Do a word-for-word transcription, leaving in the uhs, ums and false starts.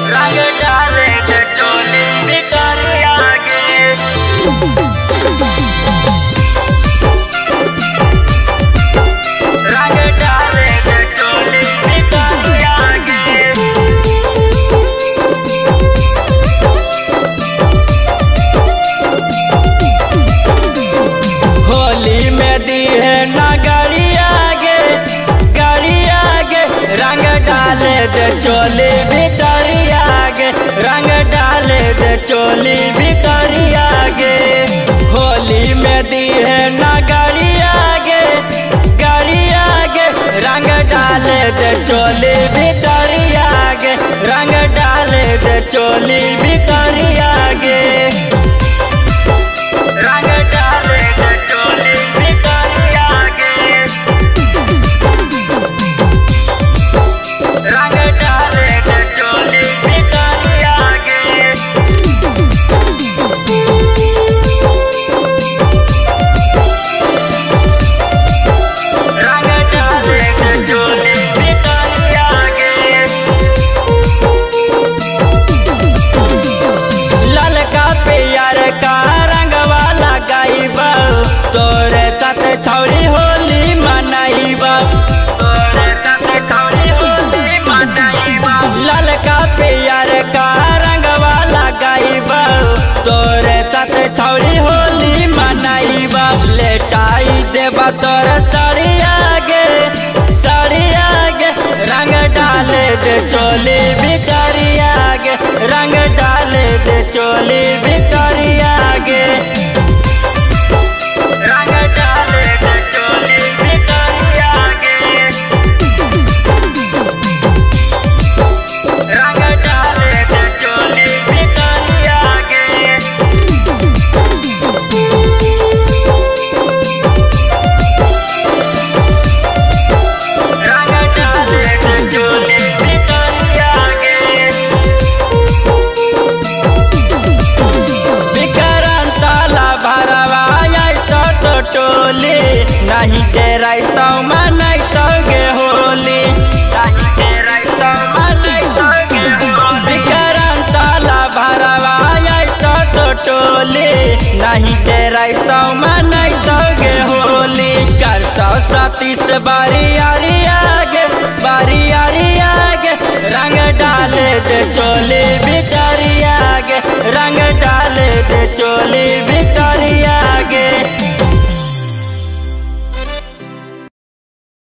रंग डाले दे चोली भितरिया गे। रंग डाले दे चोली भितरिया गे। होली में दी है ना गाड़िया गे, गाड़िया गे, रंग डाले दे चोली भितरिया गे, रंग डाले दे चोली भितरिया गे। होली में दी है ना गाड़िया गे, गाड़िया गे, रंग डाले दे चोली भितरिया गे, रंग डाले दे चोली भितरिया गे। रंग डाले दे चोली भितरिया गे। रंग डाले दे चोली भितरिया गे। रंग डाले दे चोली भितरिया गे। ललका प्यार का रंग वाला गाइबा, तोरे साथ छौड़ी होली मनाइबा, तोरे साथ छौड़ी होली मनाइबा। ललका प्यार का रंग वाला गाइबा, तोरे साथ छौड़ी होली मनाइबा। लेटाई देबा तोर साड़िया गे, साड़िया गे, रंग डाले दे चोली भितरिया गे, रंग डाले दे चोली भितरिया गे। रंग डाले दे चोली भितरिया गे। रंग डाले दे चोली भितरिया गे। रंग डाले दे चोली भितरिया गे। विक्रांत ला भरवा तो तो टोली, नहीं तेराई तो मनाई तो गे होली, नहीं तेराई तो मनाई तो गे होली। विक्रांत ला भरवा तो तो टोली, नहीं तेराई तो मनाई तो गे होली। करता सतीश बारी आरी आगे, बारी आरी आगे, रंग डाले दे चोली भितरिया गे, रंग डाले दे चोली।